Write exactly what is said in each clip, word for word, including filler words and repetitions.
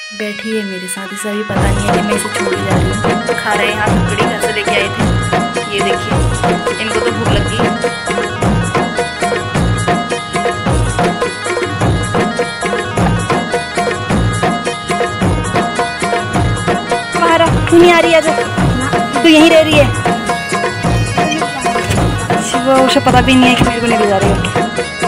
बैठी है मेरे साथ, इसे अभी पता नहीं है कि मैं इसे छोड़ के जा रही हूँ। खा रहे हैं, यहाँ टुकड़ी घर से लेके आए थे। ये देखिए, इनको तो भूख लग गई। बाहर तू नहीं आ रही है, तू यहीं रह रही है। वो उसे पता भी नहीं है कि मेरे को नहीं ले जा रही है।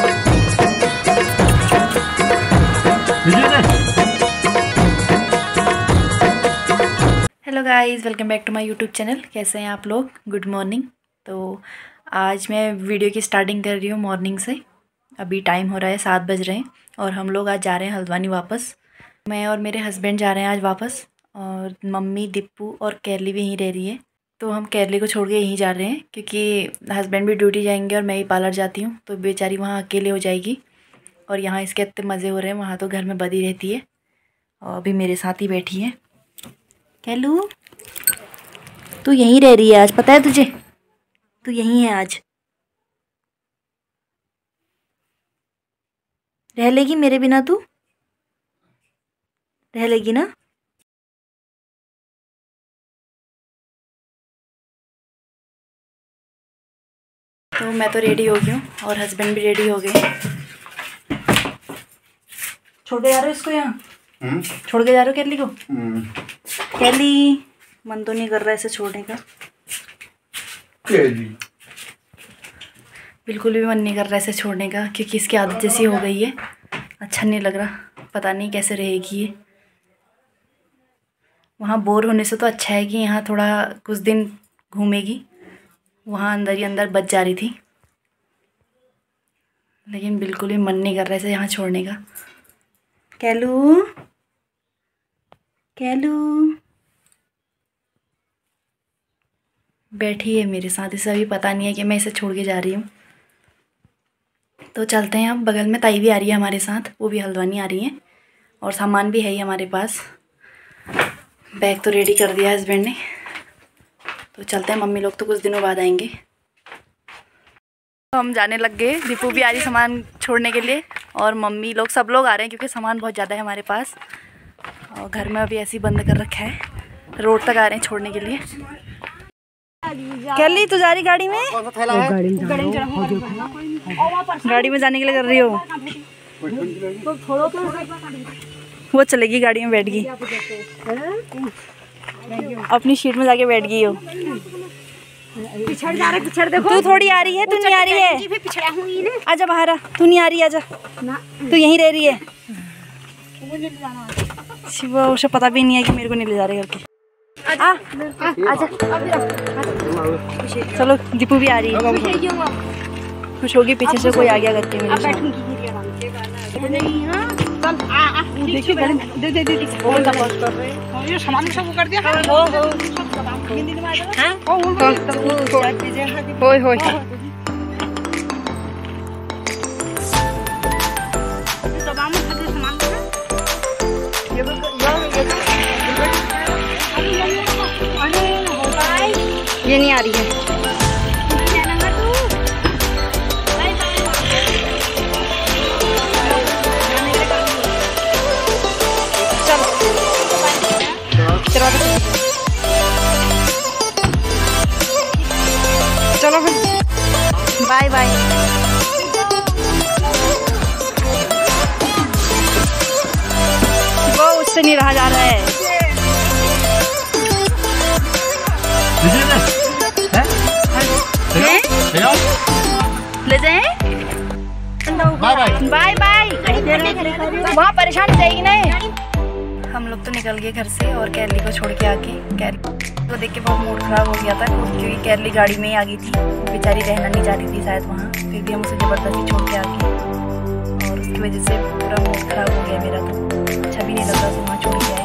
Hello guys, welcome back to my YouTube channel. कैसे हैं आप लोग? Good morning. तो आज मैं वीडियो की स्टार्टिंग कर रही हूँ मॉर्निंग से। अभी टाइम हो रहा है सात बज रहे हैं और हम लोग आज जा रहे हैं हल्द्वानी वापस। मैं और मेरे हस्बैंड जा रहे हैं आज वापस, और मम्मी, दीपू और कैरली भी यहीं रह रही है। तो हम कैरली को छोड़ के यहीं जा रहे हैं क्योंकि हस्बैंड भी ड्यूटी जाएंगे और मैं ही पार्लर जाती हूँ, तो बेचारी वहाँ अकेले हो जाएगी। और यहाँ इसके इतने मज़े हो रहे हैं, वहाँ तो घर में बदी रहती है और अभी मेरे साथ ही बैठी है। कैलू, तू यहीं रह रही है आज, पता है तुझे? तू यहीं है आज, रह लेगी मेरे बिना? तू रह लेगी ना? तो मैं तो रेडी हो गई हूँ और हस्बैंड भी रेडी हो गए। छोड़ के जा रहे हो इसको यहाँ? छोड़ के जा रहे हो कैरली को? कैरली, मन तो नहीं कर रहा है इसे छोड़ने का। बिल्कुल भी मन नहीं कर रहा है इसे छोड़ने का क्योंकि इसकी आदत जैसी हो गई है। अच्छा नहीं लग रहा, पता नहीं कैसे रहेगी ये। वहाँ बोर होने से तो अच्छा है कि यहाँ थोड़ा कुछ दिन घूमेगी। वहाँ अंदर ही अंदर बच जा रही थी, लेकिन बिल्कुल भी मन नहीं कर रहा है इसे यहाँ छोड़ने का। कैलू, कैलू बैठी है मेरे साथ, इसे अभी पता नहीं है कि मैं इसे छोड़ के जा रही हूँ। तो चलते हैं। अब बगल में ताई भी आ रही है हमारे साथ, वो भी हल्द्वानी आ रही है और सामान भी है ही हमारे पास। बैग तो रेडी कर दिया हस्बैंड ने। तो चलते हैं, मम्मी लोग तो कुछ दिनों बाद आएंगे। तो हम जाने लग गए। दीपू भी आ रही सामान छोड़ने के लिए और मम्मी लोग, सब लोग आ रहे हैं क्योंकि सामान बहुत ज़्यादा है हमारे पास और घर में अभी ऐसे ही बंद कर रखा है। रोड तक आ रहे हैं छोड़ने के लिए। कैली, तू जा रही गाड़ी में? गाड़ी में जाने के लिए कर रही हो? वो चलेगी, गाड़ी में बैठ गई, अपनी सीट में जाके बैठ गई हो। पिछड़ जा रहा है, पिछड़ देखो। तू थोड़ी आ रही है, तू नहीं आ रही है। आजा बाहर आ, तू नहीं आ रही है, आजा। तू यहीं रह रही है। शिवा, उसे पता भी नहीं है कि मेरे को नहीं ले जा रहे करके। आ, आ, आजा। चलो, दीपू भी आ रही है। खुश होगी पीछे से कोई आ गया करके मेरे साथ। देखिए दे दे दे दे और का पास कर रहे हैं। ये सामान सब कर दिया। हो हो हिंदी में आ जाओ। हां होय होय दबाव में खाते सामान ये ये नहीं आ रही है। चलो फिर, बाय बाय। वो उससे नहीं रहा जा रहा है। ले जाए? Bye bye bye. वहाँ परेशान हो जाएगी ना। हम लोग तो निकल गए घर से और कैरली को छोड़ के आके, कैरली को देख के बहुत मूड खराब हो गया था क्योंकि कैरली गाड़ी में ही आ गई थी। बेचारी रहना नहीं चाह रही थी शायद वहाँ, फिर भी हम उसे ज़बरदस्ती छोड़ के आ गए और उसकी वजह से पूरा मूड खराब हो गया मेरा। तो अच्छा भी नहीं लग रहा था वहाँ छोड़ के आए।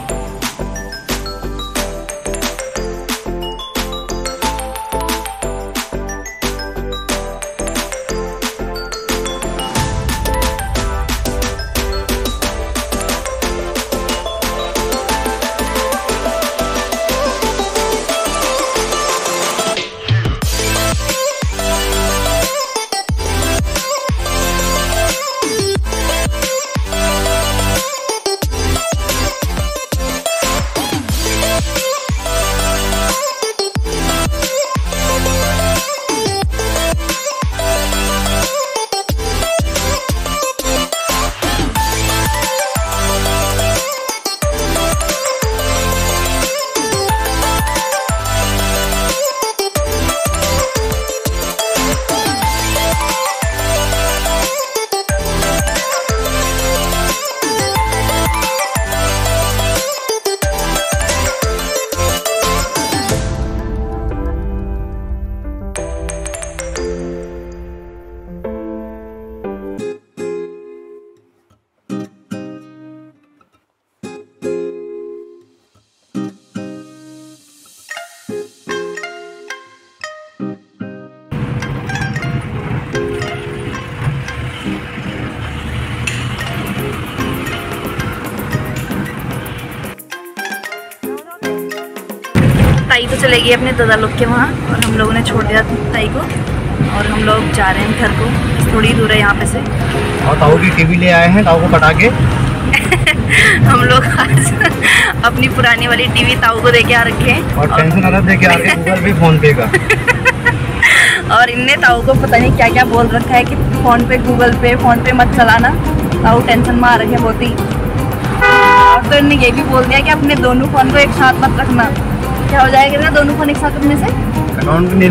ताई तो चले गई अपने दादा लोग के वहाँ और हम लोगों ने छोड़ दिया ताई को और हम लोग जा रहे हैं घर को। थोड़ी दूर है यहाँ पे से। और ताऊ की टीवी ले आए हैं, ताऊ को पटा के हम लोग आज अपनी पुरानी वाली टीवी ताऊ को देके आ रखे हैं और टेंशन अलग देके आ रखे हैं गूगल पे फोन पे का। और इनने ताऊ को पता नहीं क्या क्या बोल रखा है कि फोन पे गूगल पे फोन पे मत चलाना। ताऊ टेंशन में आ रखे हैं बहुत ही। और तो इनने ये भी बोल दिया कि अपने दोनों फोन को एक साथ मत रखना। क्या हो जाएगा ना दोनों फोन एक साथ रखने से? अकाउंट नील।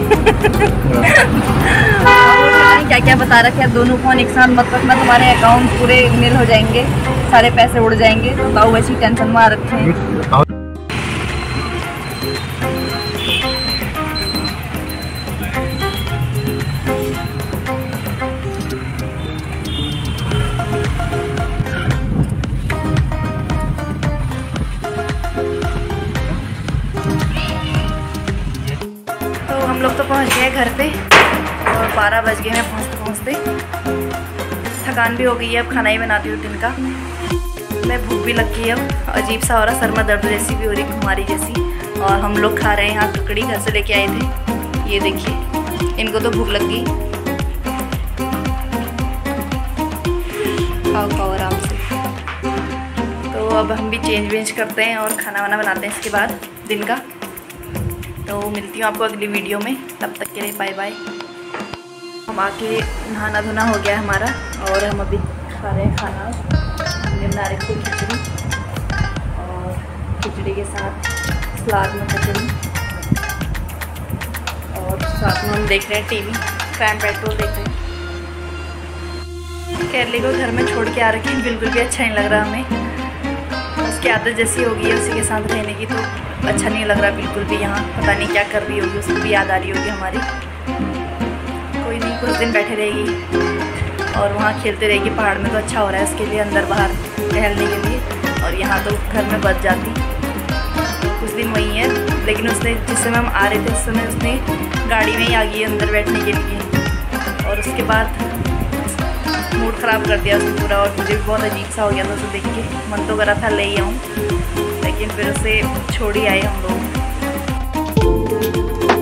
क्या क्या बता रखे हैं, दोनों फोन एक साथ मत रखना, तुम्हारे अकाउंट पूरे नील हो जाएंगे, सारे पैसे उड़ जाएंगे। तो ताऊ वैसी टेंशन में आ रखे हैं। तो हम लोग तो पहुंच गए घर पे और बारह बज गए हैं पहुँचते पहुँचते। थकान भी हो गई है, अब खाना ही बनाती हूँ दिन का। मैं भूख भी लग गई है, अब अजीब सा हो रहा, सर में दर्द जैसी भी हो रही, खुमारी जैसी। और हम लोग खा रहे हैं यहाँ ककड़ी, घर से लेके आए थे। ये देखिए, इनको तो भूख लग गई। खाओ खाओ आराम से। तो अब हम भी चेंज वेंज करते हैं और खाना वाना बनाते हैं इसके बाद दिन का। तो मिलती हूँ आपको अगली वीडियो में, तब तक के लिए बाय बाय। हम आके नहाना धोना हो गया हमारा और हम अभी खा रहे हैं खाना। हमने बना रखी खिचड़ी और खिचड़ी के साथ सलाद में कचौड़ी और साथ में हम देख रहे हैं टीवी, क्राइम पेट्रोल देख रहे हैं। केरली को घर में छोड़ के आ रखी, बिल्कुल भी अच्छा नहीं लग रहा हमें। उसकी आदत जैसी होगी है उसी के साथ रहने की, तो अच्छा नहीं लग रहा बिल्कुल भी। यहाँ पता नहीं क्या कर रही होगी, उसको भी याद आ रही होगी हमारी। कोई नहीं, कुछ दिन बैठे रहेगी और वहाँ खेलते रहेगी पहाड़ में, तो अच्छा हो रहा है उसके लिए, अंदर बाहर टहलने के लिए। और यहाँ तो घर में बच जाती, कुछ दिन वही है। लेकिन उसने जिस समय हम आ रहे थे उस समय उसने गाड़ी में ही आ गई अंदर बैठने के लिए और उसके बाद मूड ख़राब कर दिया उसने पूरा। और मुझे भी बहुत अजीब सा हो गया था उसे देख के, मन तो करा था ले आऊँ, लेकिन फिर उसे छोड़ ही आए हम लोग।